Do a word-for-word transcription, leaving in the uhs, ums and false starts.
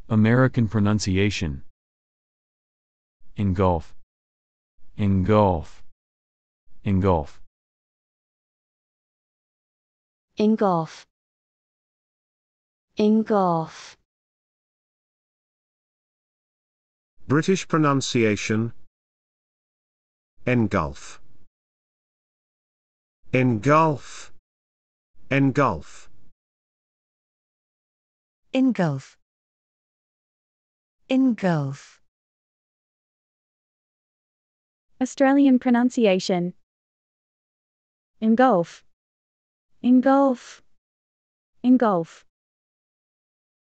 American pronunciation. Engulf. Engulf. Engulf. Engulf. Engulf. British pronunciation. Engulf. Engulf. Engulf. Engulf. Engulf. Australian pronunciation. Engulf. Engulf. Engulf.